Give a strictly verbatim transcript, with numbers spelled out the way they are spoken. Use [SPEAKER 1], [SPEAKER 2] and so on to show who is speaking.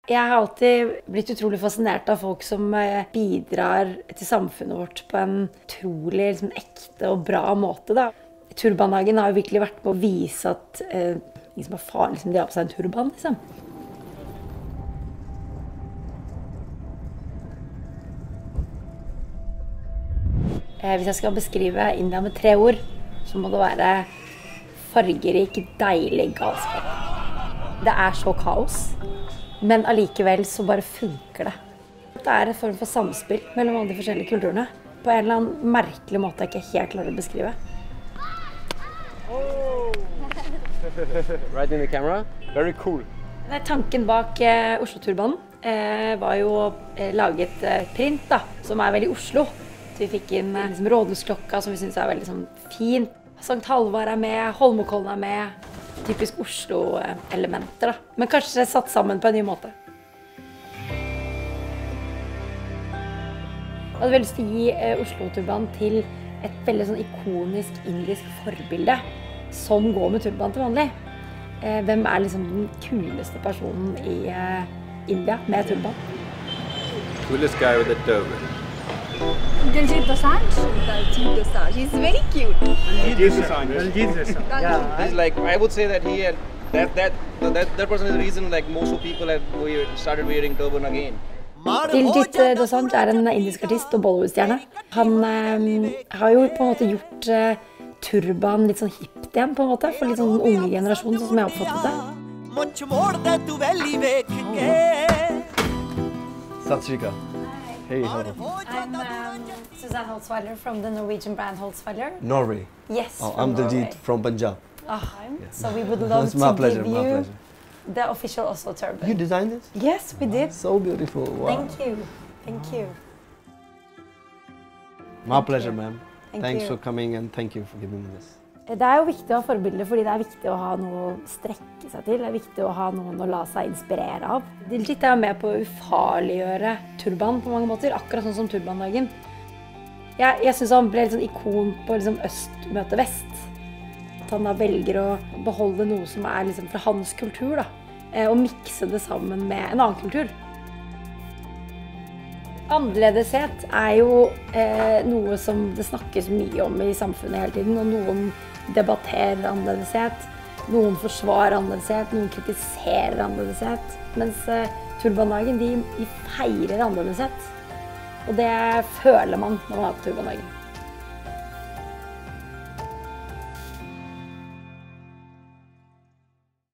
[SPEAKER 1] Jeg har alltid blitt utrolig fascinert av folk som bidrar til samfunnet vårt på en utrolig liksom, ekte og bra måte. Da. Turbandagen har jo virkelig vært på å vise at eh, ingen som har farlig som de har på seg en turban. Liksom. Eh, hvis jeg skal beskrive India med tre ord, så må det være fargerik, deilig galskap. Det er så kaos. Men allikevel så bare funker det. Det er en form for samspill mellom alle de forskjellige kulturene. På en eller annen merkelig måte jeg ikke helt klarer å beskrive.
[SPEAKER 2] Oh. Right in the camera. Very cool.
[SPEAKER 1] Tanken bak eh, Oslo-turbanen eh, var jo å eh, lage et eh, print da, som er veldig Oslo. Så vi fikk inn eh, liksom, rådhusklokka som vi synes er veldig sånn, fint. Sankt Halvard er med, Holmenkollen er med. Typisk Oslo-elementer, da. Men kanskje satt sammen på en ny måte. Jeg hadde veldig lyst til å gi eh, Oslo-turban til et veldig sånn ikonisk indisk forbilde som går med turban til vanlig. Eh, hvem er liksom den kuleste personen i eh, India med turban?
[SPEAKER 2] Coolest guy with a turban.
[SPEAKER 3] Diljit Dosanjh. Diljit Dosanjh. He's very cute.
[SPEAKER 2] Diljit Dosanjh. Yeah, he's like I would say that he had that that that that person is the reason like most of people have started wearing turban again.
[SPEAKER 1] Diljit Dosanjh er en indisk artist og Bollywood-stjerne. Han eh, har jo på en måte gjort eh, turban litt sånn hipt igjen på en måte, for litt sånn unge generasjon, sånn som jeg har oppfattet det.
[SPEAKER 4] Sat Shri Akal. Hey, hello.
[SPEAKER 1] I'm um, Susanne Holzweiler from the Norwegian brand Holzweiler.
[SPEAKER 4] Norway.
[SPEAKER 1] Yes,
[SPEAKER 4] Oh,
[SPEAKER 1] from
[SPEAKER 4] I'm Diljit from Punjab.
[SPEAKER 1] Oh,
[SPEAKER 4] Yeah.
[SPEAKER 1] so we would love
[SPEAKER 4] It's
[SPEAKER 1] to
[SPEAKER 4] my pleasure,
[SPEAKER 1] give
[SPEAKER 4] my
[SPEAKER 1] you
[SPEAKER 4] pleasure.
[SPEAKER 1] the official Oslo turban.
[SPEAKER 4] You designed it?
[SPEAKER 1] Yes, we did.
[SPEAKER 4] So beautiful. Wow.
[SPEAKER 1] Thank you. Thank you.
[SPEAKER 4] My
[SPEAKER 1] Thank
[SPEAKER 4] pleasure,
[SPEAKER 1] you.
[SPEAKER 4] ma'am.
[SPEAKER 1] Thank
[SPEAKER 4] Thanks
[SPEAKER 1] you.
[SPEAKER 4] for coming and thank you for giving me this.
[SPEAKER 1] Det er jo viktig å ha forbilder, fordi det er viktig å ha noe å strekke seg til. Det er viktig å ha noen å la seg inspirere av. Diljit er med på å ufarliggjøre turban på mange måter, akkurat sånn som turbandagen. Jeg, jeg synes han ble litt sånn ikon på liksom øst møte vest. At han da velger å beholde noe som er liksom fra hans kultur, da, og mikse det sammen med en annen kultur. Annerledeshet er jo eh, noe som det snakkes mye om i samfunnet hele tiden, og noen debatterer annerledeshet, noen forsvarer annerledeshet, noen kritiserer annerledeshet, mens eh, turbandagen, de, de feirer annerledeshet, og det føler man når man er på turbandagen.